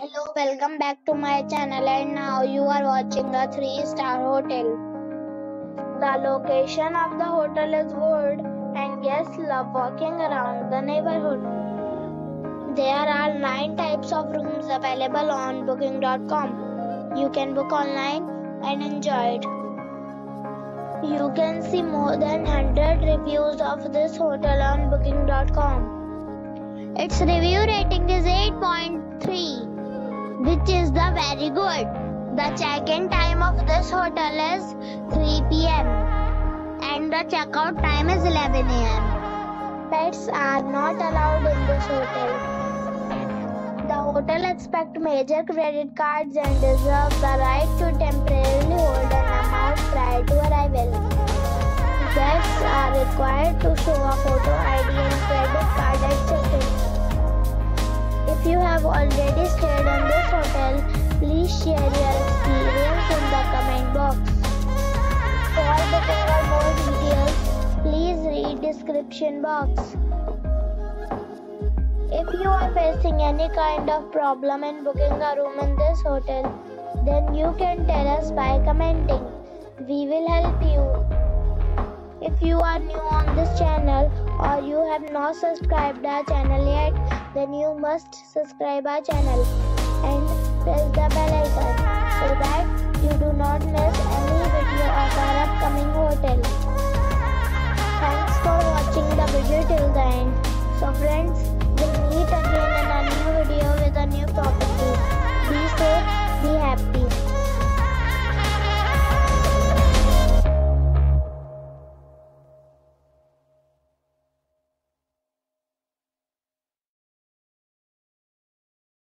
Hello, welcome back to my channel, and now you are watching a 3-star hotel. The location of the hotel is good and guests love walking around the neighborhood. There are 9 types of rooms available on booking.com. You can book online and enjoy it. You can see more than 100 reviews of this hotel on booking.com. Its review rating is 8.3. which is the very good. The check-in time of this hotel is 3 p.m. and the checkout time is 11 a.m. Pets are not allowed in this hotel. The hotel accepts major credit cards and reserves the right to temporarily hold an amount prior to arrival. Guests are required to show a photo ID and credit card at check-in. If you have already stayed in this hotel, please share your experience in the comment box. For booking or more details, please read description box. If you are facing any kind of problem in booking a room in this hotel, then you can tell us by commenting. We will help you. If you are new on this channel or you have not subscribed our channel yet, then you must subscribe our channel and press the bell icon so that you do not miss any video of our upcoming hotel. Thanks for watching the video till the end. So friends, we'll meet again in a new